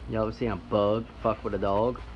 You ever seen a bug fuck with a dog?